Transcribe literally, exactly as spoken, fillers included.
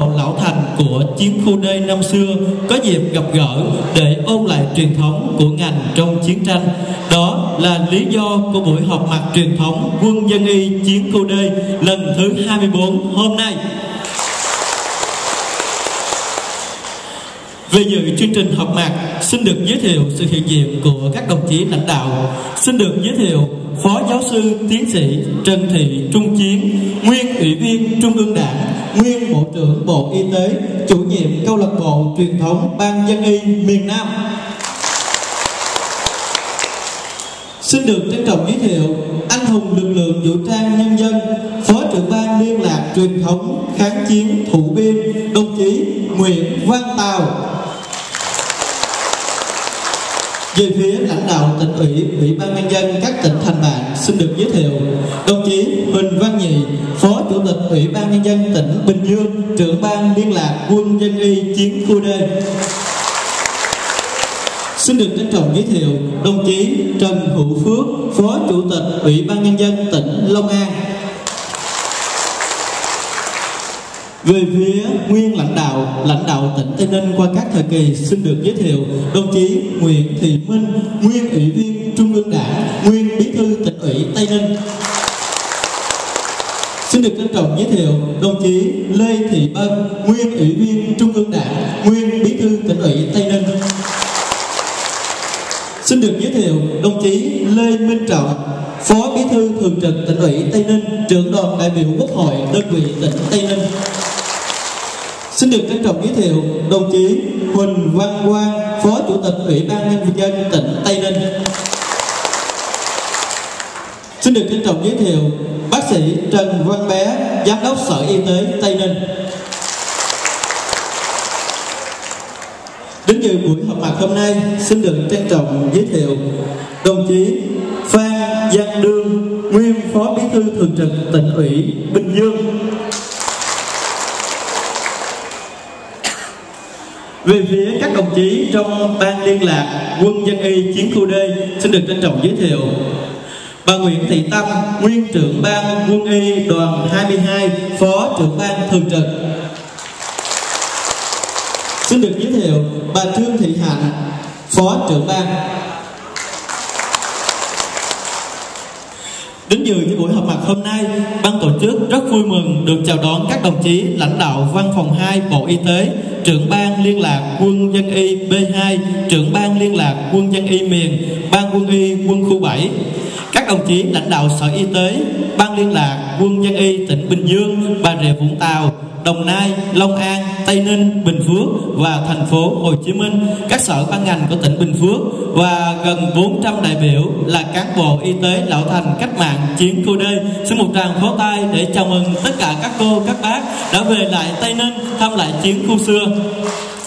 bộ lão thành của chiến khu D năm xưa có dịp gặp gỡ để ôn lại truyền thống của ngành trong chiến tranh. Đó là lý do của buổi họp mặt truyền thống Quân Dân Y chiến khu D lần thứ hai mươi bốn hôm nay. Về dự chương trình họp mặt, xin được giới thiệu sự hiện diện của các đồng chí lãnh đạo. Xin được giới thiệu Phó Giáo sư Tiến sĩ Trần Thị Trung Chiến, nguyên Ủy viên Trung ương Đảng, nguyên Bộ trưởng Bộ Y tế, chủ nhiệm câu lạc bộ truyền thống Ban Dân Y miền Nam. Xin được trân trọng giới thiệu anh hùng lực lượng vũ trang nhân dân, Phó trưởng ban liên lạc truyền thống kháng chiến thủ biên, đồng chí Nguyễn Văn Tào. Về phía lãnh đạo tỉnh ủy, ủy ban nhân dân các tỉnh thành bạn, xin được giới thiệu đồng chí Huỳnh Văn Nhị, Phó Chủ tịch Ủy ban nhân dân tỉnh Bình Dương, trưởng ban liên lạc Quân Dân Y chiến khu D. Xin được trân trọng giới thiệu đồng chí Trần Hữu Phước, Phó Chủ tịch Ủy ban nhân dân tỉnh Long An. Về phía nguyên lãnh đạo, lãnh đạo tỉnh Tây Ninh qua các thời kỳ, xin được giới thiệu đồng chí Nguyễn Thị Minh, nguyên Ủy viên Trung ương Đảng, nguyên Bí thư tỉnh ủy Tây Ninh. Xin được trân trọng giới thiệu đồng chí Lê Thị Bân, nguyên Ủy viên Trung ương Đảng, nguyên Bí thư tỉnh ủy Tây Ninh. Xin được giới thiệu đồng chí Lê Minh Trọng, Phó Bí thư Thường trực tỉnh ủy Tây Ninh, trưởng đoàn đại biểu Quốc hội đơn vị tỉnh Tây Ninh. Xin được trân trọng giới thiệu đồng chí Huỳnh Văn Quang, Phó Chủ tịch Ủy ban nhân dân tỉnh Tây Ninh. Xin được trân trọng giới thiệu bác sĩ Trần Văn Bé, Giám đốc Sở Y tế Tây Ninh. Đến dự buổi họp mặt hôm nay, xin được trân trọng giới thiệu đồng chí Phan Văn Đương, nguyên Phó Bí thư Thường trực tỉnh ủy Bình Dương. Về phía các đồng chí trong ban liên lạc Quân Dân Y chiến khu D, xin được trân trọng giới thiệu bà Nguyễn Thị Tâm, nguyên trưởng ban Quân Y đoàn hai mươi hai, Phó trưởng ban thường trực. Xin được giới thiệu bà Trương Thị Hạnh, Phó trưởng ban. Đến dự buổi họp mặt hôm nay, ban tổ chức rất vui mừng được chào đón các đồng chí lãnh đạo Văn phòng hai Bộ Y tế, trưởng ban liên lạc Quân Dân Y B hai, trưởng ban liên lạc Quân Dân Y miền, ban Quân Y quân khu bảy, các đồng chí lãnh đạo Sở Y tế, ban liên lạc Quân Dân Y tỉnh Bình Dương, Bà Rịa Vũng Tàu, Đồng Nai, Long An, Tây Ninh, Bình Phước và thành phố Hồ Chí Minh, các sở ban ngành của tỉnh Bình Phước và gần bốn trăm đại biểu là cán bộ y tế lão thành cách mạng chiến khu D. Xin một tràng pháo tay để chào mừng tất cả các cô, các bác đã về lại Tây Ninh thăm lại chiến khu xưa.